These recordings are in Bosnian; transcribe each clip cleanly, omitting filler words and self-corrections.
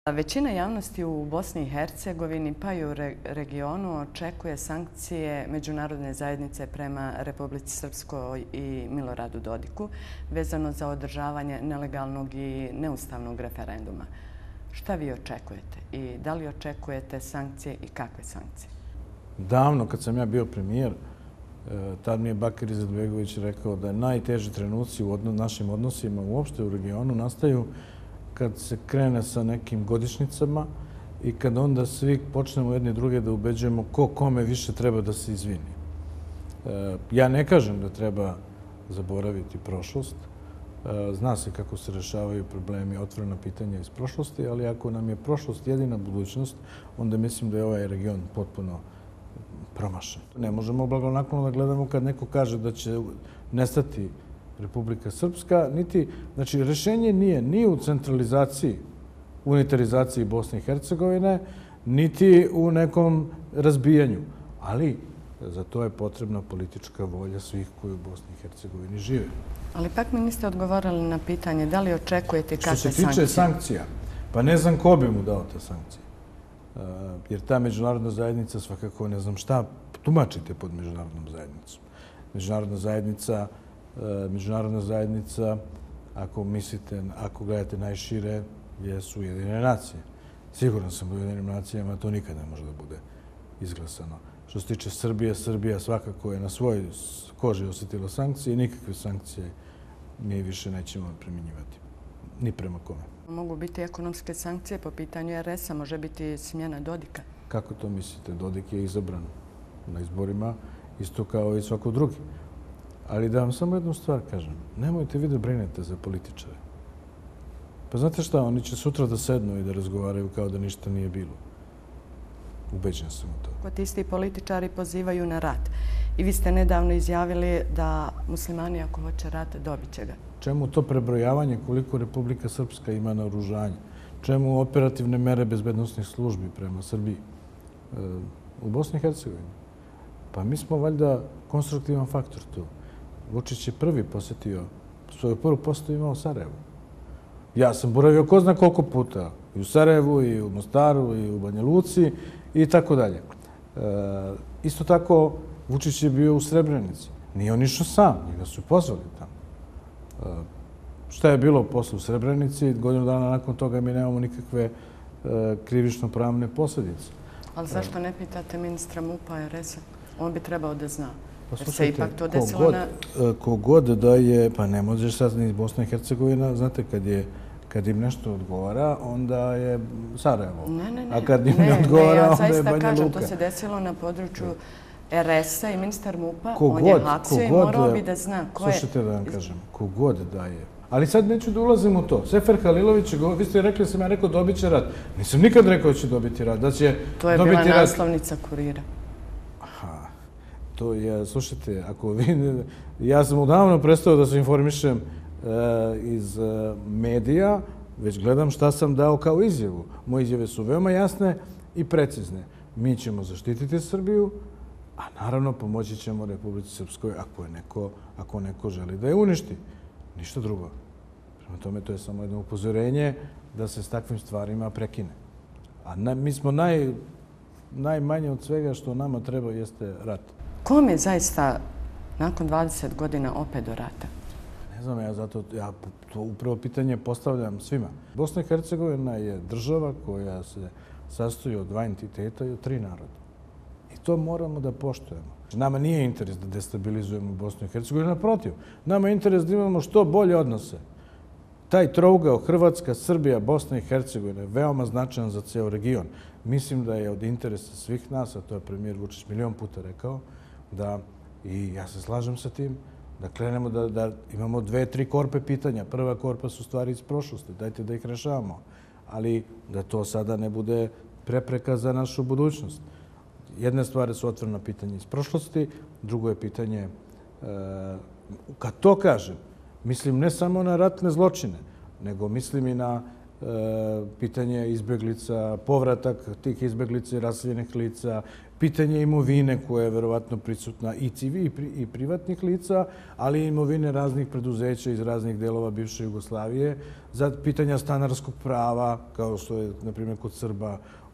Većina javnosti u Bosni i Hercegovini pa i u regionu očekuje sankcije međunarodne zajednice prema Republici Srpskoj i Miloradu Dodiku vezano za održavanje nelegalnog i neustavnog referenduma. Šta vi očekujete i da li očekujete sankcije i kakve sankcije? Davno, kad sam ja bio premijer, tad mi je Bakir Izetbegović rekao da najteži trenuci u našim odnosima uopšte u regionu nastaju kad se krene sa nekim godišnjicama i kad onda svi počnemo jedni druge da ubeđujemo ko kome više treba da se izvini. Ja ne kažem da treba zaboraviti prošlost. Zna se kako se rešavaju problemi, otvorena pitanja iz prošlosti, ali ako nam je prošlost jedina budućnost, onda mislim da je ovaj region potpuno promašen. Ne možemo blagonaklono da gledamo kad neko kaže da će nestati Republika Srpska, znači rešenje nije ni u centralizaciji, unitarizaciji Bosne i Hercegovine, niti u nekom razbijanju. Ali za to je potrebna politička volja svih koji u Bosni i Hercegovini žive. Ali pak mi niste odgovorili na pitanje da li očekujete kakve sankcije? Što se tiče sankcija, pa ne znam ko bi mu dao te sankcije. Jer ta međunarodna zajednica svakako ne znam šta tumačite pod međunarodnom zajednicom. Međunarodna zajednica, ako gledate najšire, jesu Ujedinjene nacije. Siguran sam da u Ujedinjenim nacijama to nikad ne može da bude izglasano. Što se tiče Srbije, Srbija svakako je na svojoj koži osjetila sankcije i nikakve sankcije mi više nećemo primjenjivati. Ni prema kome. Mogu biti ekonomske sankcije po pitanju RS-a, može biti smjena Dodika. Kako to mislite? Dodik je izabran na izborima, isto kao i svako drugi. Ali da vam samo jednu stvar kažem. Nemojte vi da brinete za političare. Pa znate šta, oni će sutra da sednu i da razgovaraju kao da ništa nije bilo. Ubeđen sam u to. Kod isti političari pozivaju na rat. I vi ste nedavno izjavili da muslimani ako hoće rat, dobit će ga. Čemu to prebrojavanje koliko Republika Srpska ima naoružanja? Čemu operativne mere bezbednosnih službi prema Srbiji? U Bosni i Hercegovini. Pa mi smo valjda konstruktivan faktor tu. Vučić je prvi posjetio, svoju prvu posetu imao u Sarajevu. Ja sam boravio ko zna koliko puta. I u Sarajevu, i u Mostaru, i u Banja Luci, i tako dalje. Isto tako, Vučić je bio u Srebrenici. Nije on išao sam, njega su pozvali tamo. Šta je bilo posle u Srebrenici? Godinu dana nakon toga mi nemamo nikakve krivično-pravne posljedice. Ali zašto ne pitate ministra MUP-a RS-a? On bi trebao da zna. Pa slušajte, kogod da je, pa ne možeš sad ni iz Bosne i Hercegovina, znate, kad im nešto odgovara, onda je Sarajevo. A kad im ne odgovara, onda je Banja Luka. Ja zaista kažem, to se desilo na području RS-a i ministar MUP-a, on je hapsio i morao bi da zna ko je... Slušajte da vam kažem, kogod da je. Ali sad neću da ulazim u to. Sefer Halilović, vi ste rekli da sam ja rekao dobit će rat. Nisam nikad rekao da će dobiti rat. To je bila naslovnica Kurira. To je, slušajte, ako vi... Ja sam odavno prestao da se informišem iz medija, već gledam šta sam dao kao izjavu. Moje izjave su veoma jasne i precizne. Mi ćemo zaštititi Srbiju, a naravno pomoći ćemo Republici Srpskoj ako neko želi da je uništi. Ništa drugo. Prema tome, to je samo jedno upozorenje da se s takvim stvarima prekine. A mi smo najmanje od svega što nama treba jeste rat. Kome zaista nakon 20 godina opet do rata? Ne znam, ja to upravo pitanje postavljam svima. Bosna i Hercegovina je država koja se sastoji od dva entiteta i od tri naroda. I to moramo da poštujemo. Nama nije interes da destabilizujemo Bosnu i Hercegovinu, naprotiv. Nama je interes da imamo što bolje odnose. Taj trougao Hrvatska, Srbija, Bosna i Hercegovina je veoma značajan za ceo region. Mislim da je od interesa svih nas, a to je premijer Vučić milion puta rekao, da, i ja se slažem sa tim, da krenemo da imamo 2-3 korpe pitanja. Prva korpa su stvari iz prošlosti, dajte da ih rešavamo. Ali da to sada ne bude prepreka za našu budućnost. Jedna stvar su otvorena pitanja iz prošlosti, drugo je pitanje, kad to kažem, mislim ne samo na ratne zločine, nego mislim i na pitanje izbeglica, povratak tih izbeglica i raseljenih lica, pitanje imovine koja je verovatno prisutna i privatnih lica, ali i imovine raznih preduzeća iz raznih delova bivše Jugoslavije, za pitanja stanarskog prava, kao što je, na primjer, kod Srba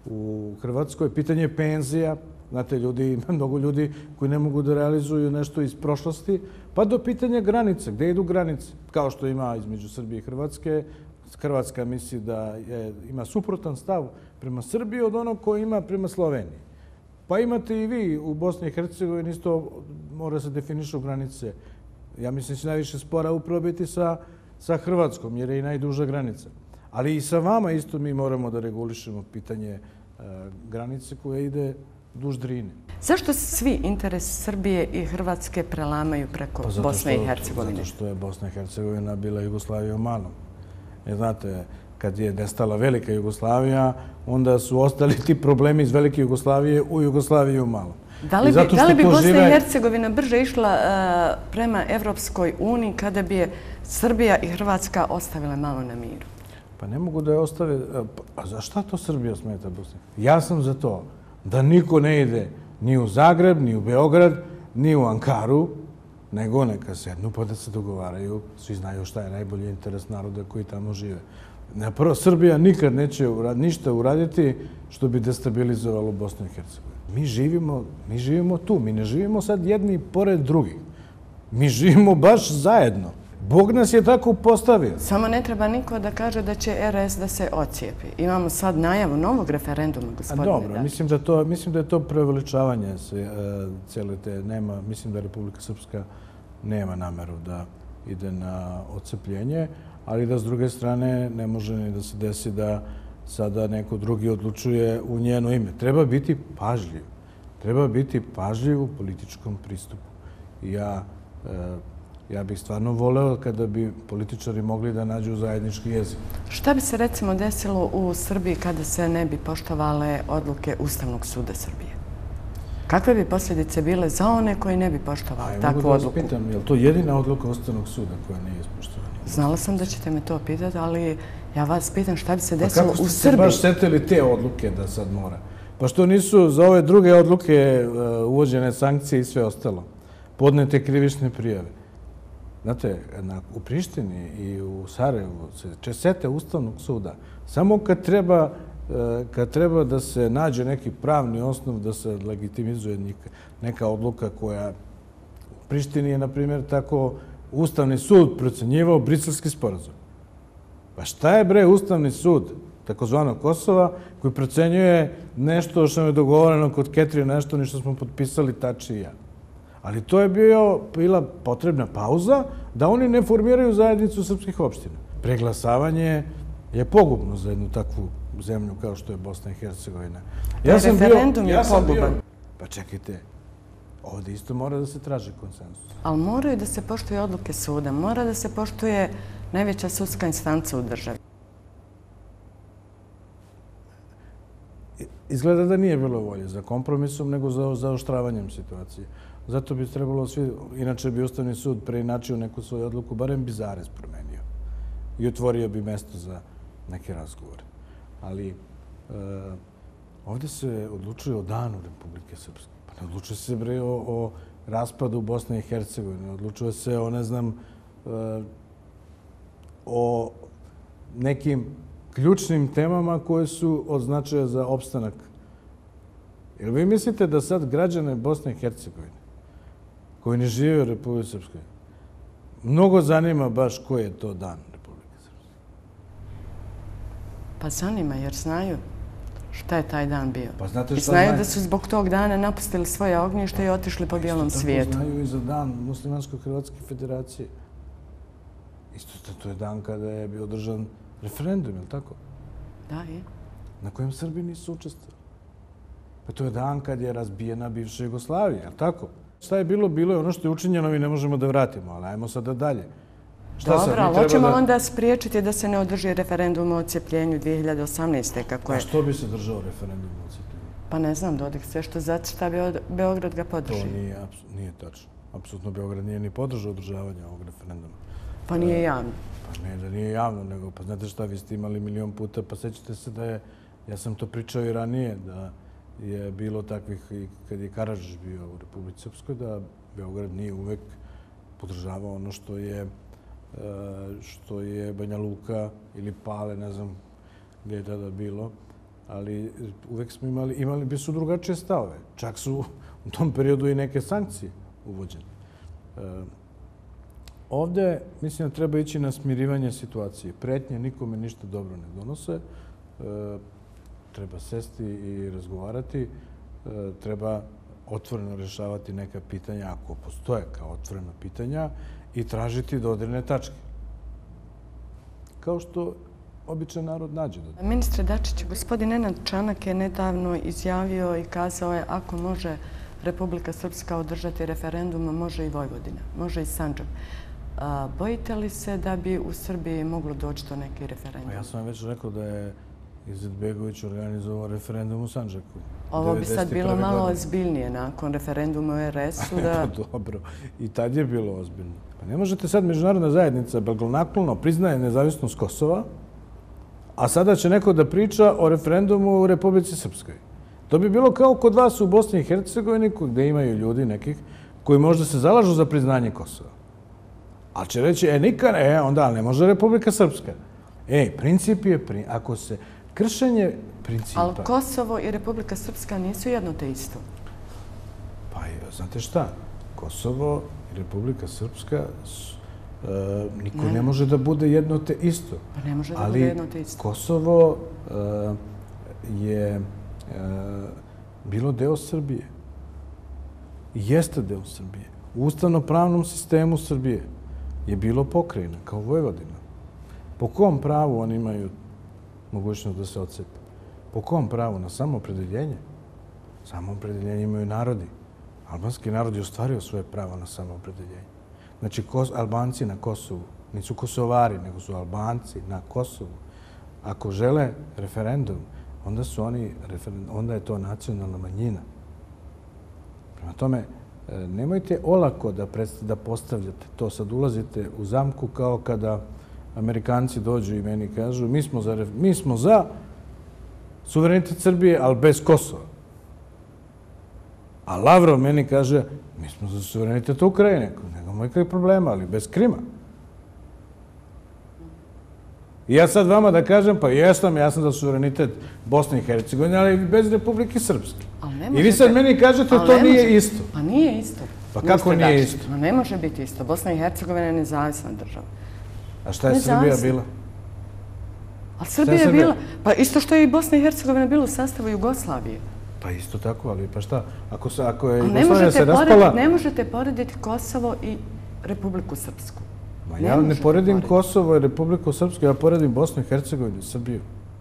u Hrvatskoj, pitanje penzija. Znate, ima mnogo ljudi koji ne mogu da realizuju nešto iz prošlosti, pa do pitanja granice, gde idu granice, kao što ima između Srbije i Hrvatske. Hrvatska misli da ima suprotan stav prema Srbiji od onog koji ima prema Sloveniji. Pa imate i vi u Bosni i Hercegovini isto mora se definišu granice. Ja mislim da će najviše spora upravo biti sa Hrvatskom, jer je i najduža granica. Ali i sa vama isto mi moramo da regulišemo pitanje granice koja ide duž Drine. Zašto se svi interesi Srbije i Hrvatske prelamaju preko Bosne i Hercegovine? Zato što je Bosna i Hercegovina bila Jugoslavija u malom. Znate, kad je nestala velika Jugoslavija, onda su ostali ti problemi iz velike Jugoslavije u Jugoslaviji u malom. Da li bi Bosna i Hercegovina brže išla prema Evropskoj uniji kada bi je Srbija i Hrvatska ostavile malo na miru? Pa ne mogu da je ostave. A za šta to Srbija smeta Bosni? Ja sam za to da niko ne ide ni u Zagreb, ni u Beograd, ni u Ankaru, nego neka sednu pa da se dogovaraju. Svi znaju šta je najbolji interes naroda koji tamo žive. Prvo, Srbija nikad neće ništa uraditi što bi destabilizovalo Bosnu i Hercegovinu. Mi živimo tu. Mi ne živimo sad jedni pored drugih. Mi živimo baš zajedno. Bog nas je tako postavio. Samo ne treba niko da kaže da će RS da se ocijepi. Imamo sad najavu novog referenduma, gospodine Dačić. Dobro, mislim da je to preveličavanje cijele te. Mislim da Republika Srpska nema nameru da ide na odcepljenje, ali da s druge strane ne može ni da se desi da sada neko drugi odlučuje u njeno ime. Treba biti pažljiv. Treba biti pažljiv u političkom pristupu. Ja bih stvarno voleo kada bi političari mogli da nađu zajednički jezik. Šta bi se recimo desilo u Srbiji kada se ne bi poštovale odluke Ustavnog suda Srbije? Kakve bi posljedice bile za one koji ne bi poštovali takvu odluku? Mogu da vas pitam, je li to jedina odluka Ustavnog suda koja nije ispoštovana? Znala sam da ćete me to pitati, ali ja vas pitam šta bi se desilo u Srbiji. Kako ste se baš setili te odluke da sad mora? Pa što nisu za ove druge odluke uvođene sankcije i sve ostalo? Podnete krivične prijave. Znate, u Prištini i u Sarajevu se sete Ustavnog suda. Samo kad treba da se nađe neki pravni osnov da se legitimizuje neka odluka koja u Prištini je, na primjer, tako Ustavni sud procenjivao Briselski sporazum. Pa šta je Ustavni sud takozvanog Kosova koji procenjuje nešto što je dogovoreno kod Ketrije, nešto ni što smo potpisali Tači i ja. Ali to je bila potrebna pauza da oni ne formiraju zajednicu srpskih opština. Preglasavanje je pogubno za jednu takvu zemlju kao što je Bosna i Hercegovina. Referendum je poguban. Pa čekajte, ovdje isto mora da se traži konsenzus. Ali moraju da se poštuje odluke suda, mora da se poštuje najveća sudska instanca u državi. Izgleda da nije bilo volje za kompromisom, nego za zaoštravanjem situacije. Zato bi trebalo svi, inače bi Ustavni sud preinačio neku svoju odluku, barem bi zarez promenio i otvorio bi mesto za neke razgovore. Ali ovdje se odlučuje o danu Republike Srpske. Pa ne odlučuje se o raspadu Bosne i Hercegovine, odlučuje se o, ne znam, o nekim ključnim temama koje su od značaja za opstanak. Jer vi mislite da sad građane Bosne i Hercegovine koji ne žive u Republike Srpskoj mnogo zanima baš koji je to dan Republike Srpske? Pa zanima jer znaju šta je taj dan bio. Pa znate I šta znaju da su zbog tog dana napustili svoje ognjište i otišli po bijelom svijetu. Isto tako znaju i za dan Muslimansko-Hrvatske federacije. Isto to je dan kada je bio održan referendum, je li tako? Da, je. Na kojem Srbi nisu učestvovali. Pa to je dan kad je razbijena bivša Jugoslavija, je li tako? Šta je bilo? Bilo je ono što je učinjeno i ne možemo da vratimo, ali ajmo sada dalje. Dobro, ali hoćemo onda spriječiti da se ne održi referendum o odcepljenju 2018. kako je... A što bi se držao referendum o odcepljenju? Pa ne znam, Dodik, sve što zato šta bi Beograd ga podrži. To nije tačno. Apsolutno Beograd nije ni podržao održavanje ovog referenduma. Pa nije javno. Pa ne da nije javno, nego pa znate šta, vi ste imali milion puta, pa sećate se da je, ja sam to pričao i ranije, da je bilo takvih i kad je Karađić bio u Republici Srpskoj, da Beograd nije uvek podržavao ono što je Banja Luka ili Pale, ne znam gdje je tada bilo, ali uvek smo imali bi su drugačije stavove. Čak su u tom periodu i neke sankcije uvođene. Ovdje mislim da treba ići na smirivanje situacije. Pretnje nikome ništa dobro ne donose. Treba sesti i razgovarati. Treba otvoreno rješavati neka pitanja, ako postoje kao otvorena pitanja, i tražiti dodirne tačke. Kao što običan narod nađe. Ministre Dačiću, gospodin Nenad Čanak je nedavno izjavio i kazao je ako može Republika Srpska održati referendum, može i Vojvodina, može i Sandžak. Bojite li se da bi u Srbiji moglo doći do neki referendum? Ja sam već rekao da je Izetbegović organizovao referendum u Sandžaku. Ovo bi sad bilo malo ozbiljnije nakon referenduma u RS-u. Dobro, i tad je bilo ozbiljno. Pa ne možete sad međunarodna zajednica blagonaklono priznaje nezavisnost Kosova, a sada će neko da priča o referendumu u Republici Srpskoj. To bi bilo kao kod vas u Bosni i Hercegovini, gdje imaju ljudi nekih koji možda se zalažu za priznanje Kosova. Ali će reći, nikad, onda ne može Republika Srpska. Princip je, ako se kršenje principa... Ali Kosovo i Republika Srpska nisu jedno te isto. Pa znate šta, Kosovo i Republika Srpska niko ne može da bude jedno te isto. Pa ne može da bude jedno te isto. Ali Kosovo je bilo deo Srbije. Jeste deo Srbije. U ustavno-pravnom sistemu Srbije je bilo pokrajina, kao Vojvodina. Po kom pravu oni imaju mogućnost da se odcepe? Po kom pravu? Na samoopredeljenje? Samoopredeljenje imaju narodi. Albanski narod je ostvario svoje pravo na samoopredeljenje. Znači, Albanci na Kosovu nisu Kosovari, nego su Albanci na Kosovu. Ako žele referendum, onda je to nacionalna manjina. Prema tome, nemojte olako da postavljate to. Sad ulazite u zamku kao kada Amerikanci dođu i meni kažu mi smo za suverenitet Srbije, ali bez Kosova. A Lavrov meni kaže mi smo za suverenitet Ukrajine. Nemamo nikakvih problema, ali bez Krima. I ja sad vama da kažem, pa ja sam za suverenitet Bosne i Hercegovine, ali bez Republike Srpske. I vi sad meni kažete to nije isto. Pa nije isto. Pa kako nije isto? Ne može biti isto. Bosna i Hercegovina je nezavisna država. A šta je Srbija bila? A Srbija je bila, pa isto što je i Bosna i Hercegovina bila u sastavu Jugoslavije. Pa isto tako, ali pa šta? Ako je Jugoslavija se raspala... Ne možete porediti Kosovo i Republiku Srpsku. Ja ne poredim Kosovo i Republiku Srpsku, ja poredim Bosnu i Hercegovinu i Srbiju.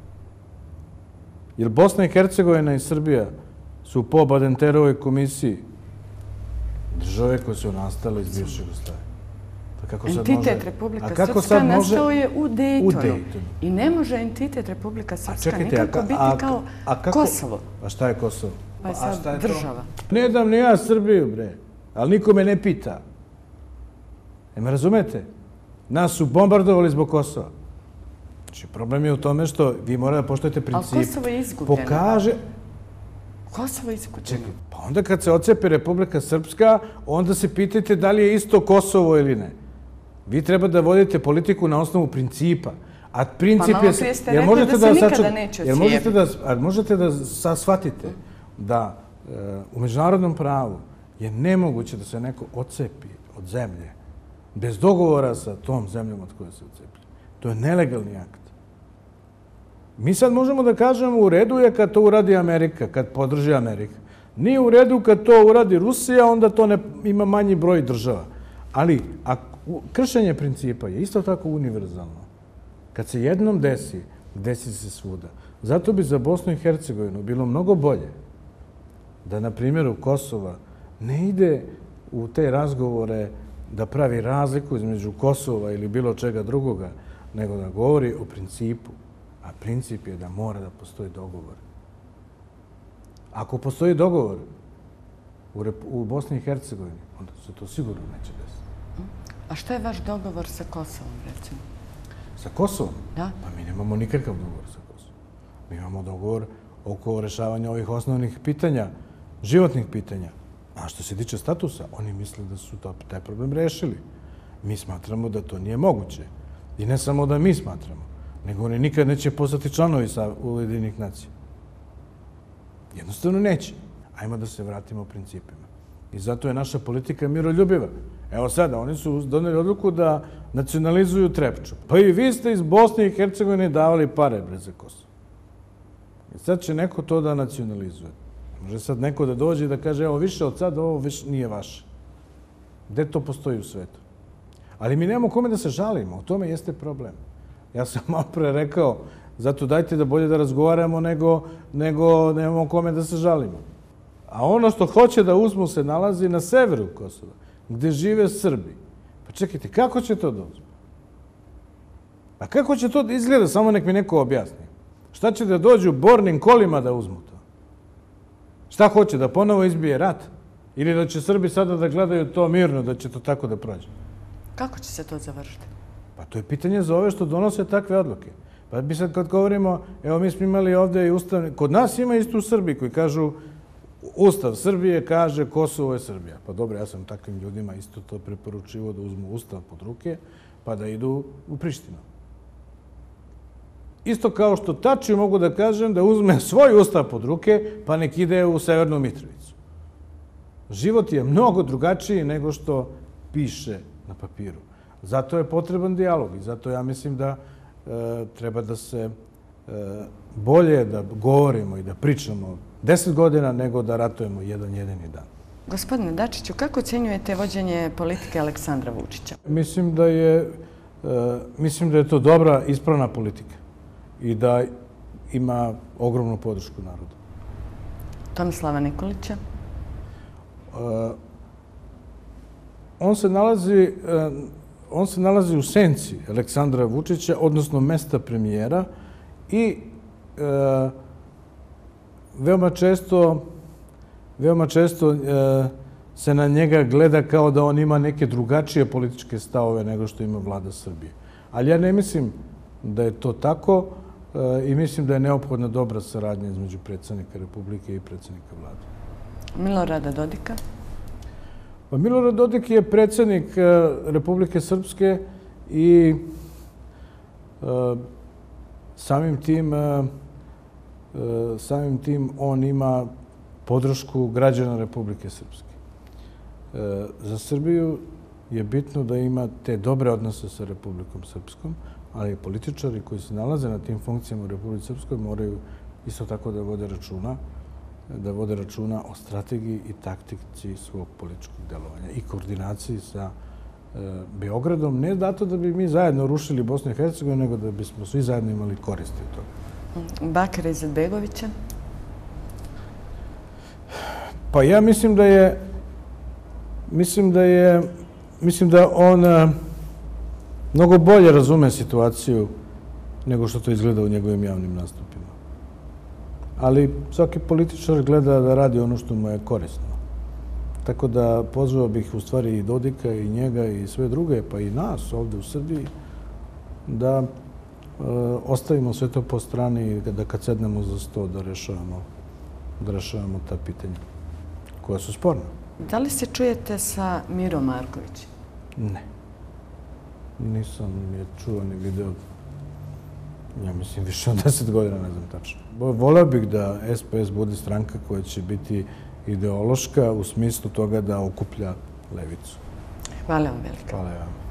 Jer Bosna i Hercegovina i Srbija su po Badenterovoj komisiji države koje su nastale iz bivše Jugoslavije. Entitet Republika Srpska nastao je u Dejtonu. I ne može entitet Republika Srpska nikako biti kao Kosovo. A šta je Kosovo? Pa je sad država. Ne dam ni ja Srbiju, bre. Ali niko me ne pita. Me razumete? Nas su bombardovali zbog Kosova. Znači, problem je u tome što vi morate da poštojete princip. Ali Kosovo je izgubljeno. Kosovo je izgubljeno. Pa onda kad se odcepi Republika Srpska, onda se pitajte da li je isto Kosovo ili ne. Vi treba da vodite politiku na osnovu principa. A princip je... Pa malo prije ste rekli da se nikada neće ocijepiti. Možete da shvatite da u međunarodnom pravu je nemoguće da se neko odcepi od zemlje bez dogovora sa tom zemljom od koje se odcepi. To je nelegalni akt. Mi sad možemo da kažemo u redu je kad to uradi Amerika, kad podrži Amerika. Nije u redu kad to uradi Rusija, onda to ima manji broj država. Ali kršenje principa je isto tako univerzalno. Kad se jednom desi se svuda. Zato bi za Bosnu i Hercegovinu bilo mnogo bolje da, na primjeru Kosova, ne ide u te razgovore da pravi razliku između Kosova ili bilo čega drugoga, nego da govori o principu. A princip je da mora da postoji dogovor. Ako postoji dogovor u Bosni i Hercegovini, onda se to sigurno neće desiti. A što je vaš dogovor sa Kosovom, recimo? Sa Kosovom? Da. Pa mi nemamo nikakav dogovor sa Kosovom. Mi imamo dogovor oko rešavanja ovih osnovnih pitanja, životnih pitanja. A što se tiče statusa, oni misle da su taj problem rešili. Mi smatramo da to nije moguće. I ne samo da mi smatramo, nego oni nikad neće postati članovi Ujedinjenih nacija. Jednostavno neće. Ajmo da se vratimo principima. I zato je naša politika miroljubiva. Evo sada, oni su doneli odluku da nacionalizuju Trepču. Pa i vi ste iz Bosne i Hercegovine davali pare za Kosovo. I sad će neko to da nacionalizuje. Može sad neko da dođe i da kaže, evo više od sada ovo više nije vaše. Gde to postoji u svetu? Ali mi nemamo kome da se žalimo. U tome jeste problem. Ja sam malo pre rekao, zato dajte da bolje da razgovaramo nego nemamo kome da se žalimo. A ono što hoće da uzmu se nalazi na severu Kosova, gde žive Srbi. Pa čekajte, kako će to da uzmu? A kako će to da izgleda? Samo nek mi neko objasni. Šta će da dođu bornim kolima da uzmu to? Šta hoće? Da ponovo izbije rat? Ili da će Srbi sada da gledaju to mirno, da će to tako da prođe? Kako će se to završiti? Pa to je pitanje za ove što donose takve odluke. Pa mi sad kad govorimo, evo mi smo imali ovde i ustavni, kod nas ima isto u Srbiji koji kažu Ustav Srbije kaže Kosovo je Srbija. Pa dobro, ja sam takvim ljudima isto to preporučivo da uzmu Ustav pod ruke pa da idu u Prištinu. Isto kao što Tači mogu da kažem da uzme svoj Ustav pod ruke pa nek ide u Severnu Mitrovicu. Život je mnogo drugačiji nego što piše na papiru. Zato je potreban dijalog i zato ja mislim da treba da se bolje da govorimo i da pričamo 10 godina nego da ratujemo jedan jedini dan. Gospodine Dačiću, kako ocenjujete vođenje politike Aleksandra Vučića? Mislim da je to dobra, ispravna politika i da ima ogromnu podršku naroda. Tomislava Nikolića? On se nalazi u senci Aleksandra Vučića, odnosno mesta premijera i veoma često se na njega gleda kao da on ima neke drugačije političke stavove nego što ima vlada Srbije. Ali ja ne mislim da je to tako i mislim da je neophodna dobra saradnja između predsjednika Republike i predsjednika vlade. Milorada Dodika? Pa Milorad Dodik je predsjednik Republike Srpske i samim tim on ima podršku građana Republike Srpske. Za Srbiju je bitno da ima te dobre odnose sa Republikom Srpskom, ali političari koji se nalaze na tim funkcijama u Republike Srpskoj moraju isto tako da vode računa o strategiji i taktici svog političkog delovanja i koordinaciji sa Beogradom. Ne zato da bi mi zajedno rušili Bosnu i Hercegovinu, nego da bismo svi zajedno imali koristi od toga. Bakira Izetbegovića? Pa ja mislim da on mnogo bolje razume situaciju nego što to izgleda u njegovim javnim nastupima. Ali svaki političar gleda da radi ono što mu je korisno. Tako da pozvao bih u stvari i Dodika i njega i sve druge, pa i nas ovde u Srbiji, da ostavimo sve to po strani i da kad sednemo za sto da rešavamo ta pitanja koja su sporna. Da li se čujete sa Mirom Markovićem? Ne. Nisam je čuo ni video. Ja mislim više od 10 godina, ne znam tačno. Voleo bih da SPS bude stranka koja će biti ideološka u smislu toga da okuplja levicu. Hvala vam veliko. Hvala vam.